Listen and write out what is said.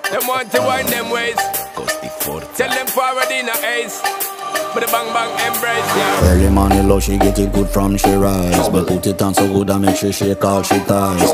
Them want to wind them ways. Tell them forward in a ace. But the bang bang embrace, yeah. Early morning love, she get it good from she rise. But put it on so good I make she shake all she ties.